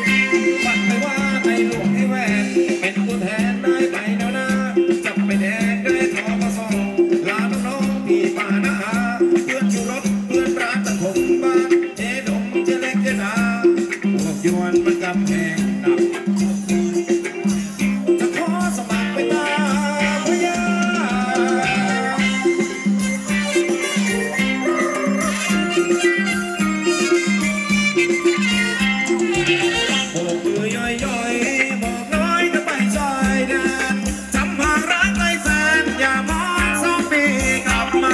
ฝันไปว่าในหลวงให้แหวนเป็นตัวแทนได้ไปแนวหน้าจับไปแดงได้ทอมาส่องลาน้องๆพี่ป่านาอาเพื่อนชูรสเพื่อนร้านตะขงบ้านเจดงเจเล็กเจนาพวกยวนมันกำแพงดับจะขอสมัครไปตามพยาโบกมือย่อยๆบอกน้อยจะไปซอยแดนจำหากรักในแฟนอย่ามอง2 ปีกลับมา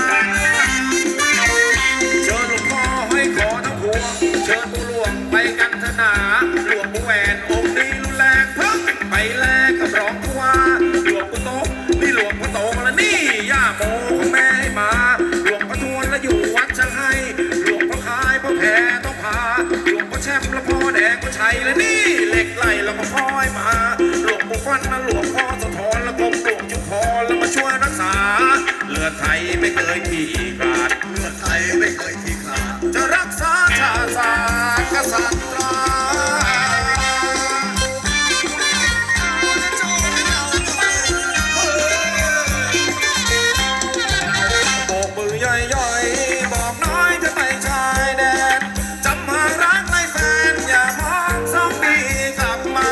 เชิญหลวงพ่อให้ขอทั้งพวงเชิญผู้หลวงไปกันเถอะหนาหลวงปู่แหวนองค์นี้รุนแรงเพิ่งไปแลกกับรองผู้ว่าหลวงปู่โตนี่หลวงพ่อโตและนี่ย่าโมของแม่ให้มาหลวงพ่อทวนและอยู่วัดช่างให้หลวงพ่อคายพ่อแพรต้องพาหลวงพ่อแช่มและพ่อแดงพ่อชัยและนี่เหล็กไหลแล้วก็พ้อยมาหลวงปู่ฟันและหลวงพ่อสะท้อนและกรมหลวงจุฬาแล้วมาช่วยรักษาเลือดไทยไม่เคยที่ขาดเลือดไทยไม่เคยที่ขาดจะรักษาชาติศาสตร์กษัตริย์โบกมือย่อยๆบอกน้อยจะไปชายแดนจำหารักในแฟนอย่ามอง2 ปีกลับมา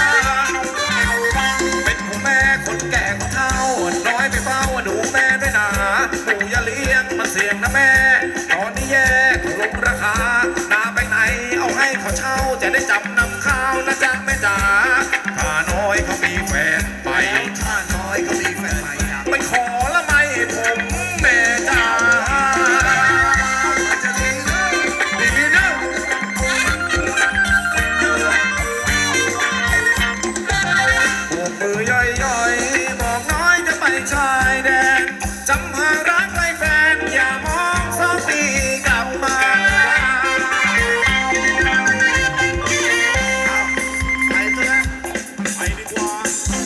เป็นผู้แม่คนแก่คนเฒ่าน้อยไปเฝ้าหนูแม่ด้วยนะปู่อย่าเลี้ยงมันเสี่ยงนะแม่ตอนนี้แย่ต้องลงราคานาไปไหนเอาให้เขาเช่าจะได้จำนำข้าวนะจ๊ะแม่จ๋าข้าน้อยเขามีแฟนไปข้าน้อยเขามีแฟนใหม่ไปขอละไม่ผมแม่จ๋าจะดีนะโบกมือย่อยๆบอกน้อยจะไปชายแดนจำหารักในแฟนอย่ามอง2 ปีกลับมาไปซะแล้วไปดีกว่า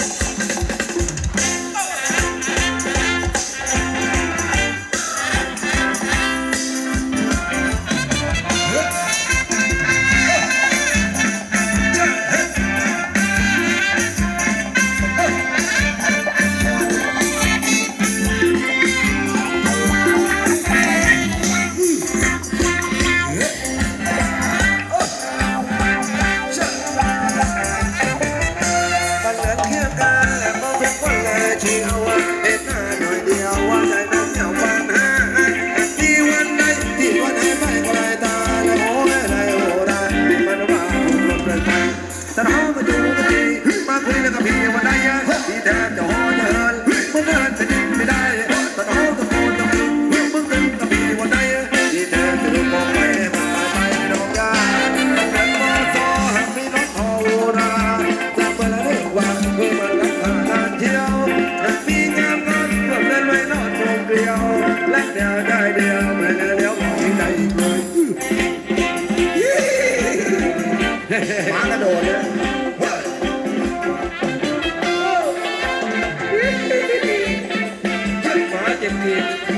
หมากระโดดเลยหมาเจ็บที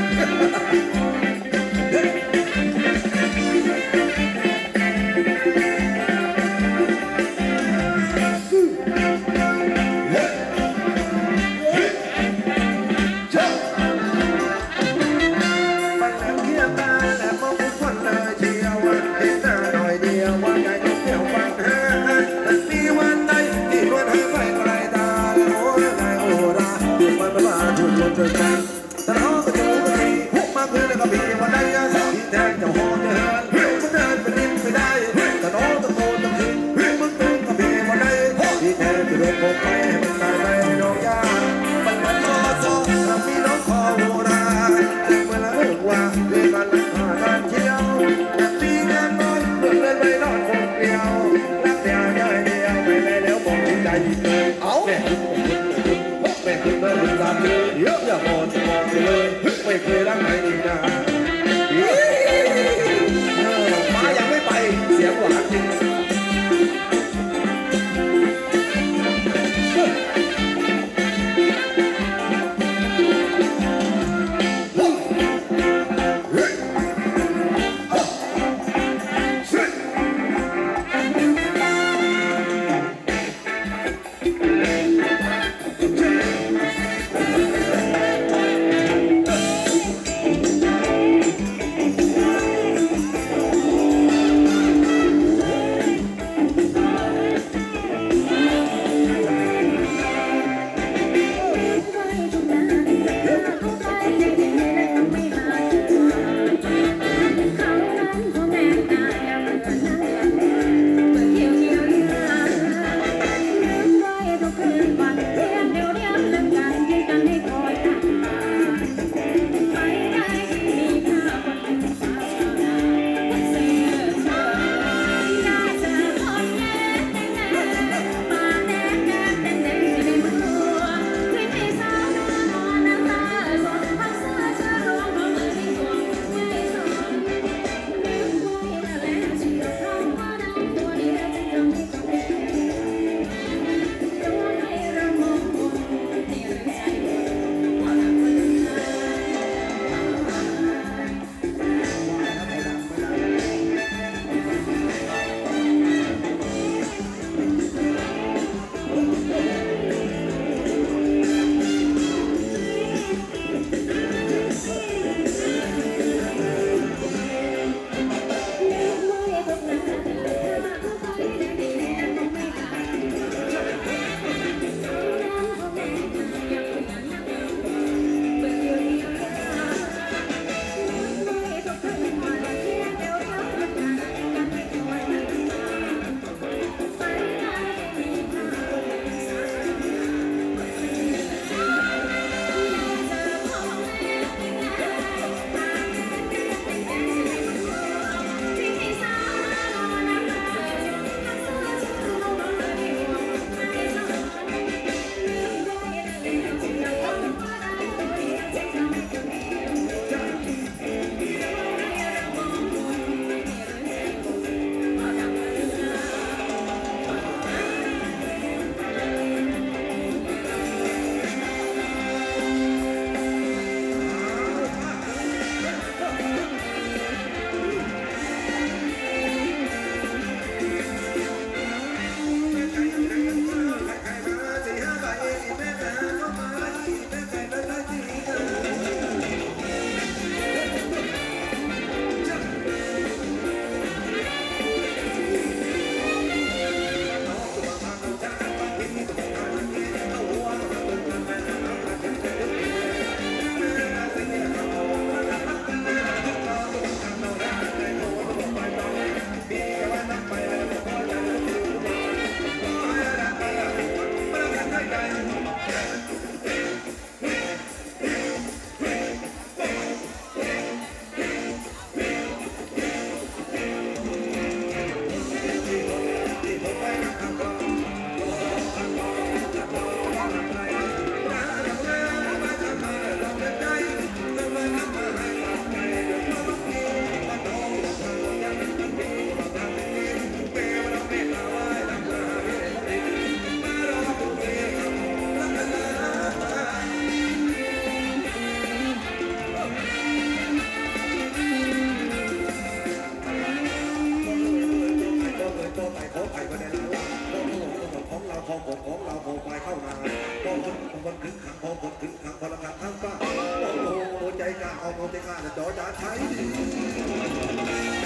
แต่น้องก็จูบทีมาเพื่อนแล้วก็มีวันใดที่แทงจะหอนเดินมันเดินไปดิ้นไปได้แต่น้องตะโกนตะคิงมึงตึงก็มีวันใดที่แทงจะโดนโกงไปมันตายไปน้องยามันมันรอสองมีน้องคอโหราเวลาเลิกว่าเรียนวันละ5 เที่ยวปีงานนอนเมื่อเล่นไปนอนคงเดียวรักเดียวได้เดียวไม่ได้แล้วบอกใจเลยเอาแม่คุณเลิกตามเลยเยอะอย่ามองจะมองเลยไม่เคยรักใครอีกนะมายังไม่ไปเสียงหวานจริงกบของเราโผล่ไปเข้านาพอคนถึงขังพอคนถึงขังพอละขังข้างฟ้าโอ้โหใจกล้าเอาใจกล้าจะจ่อจะใช้ดี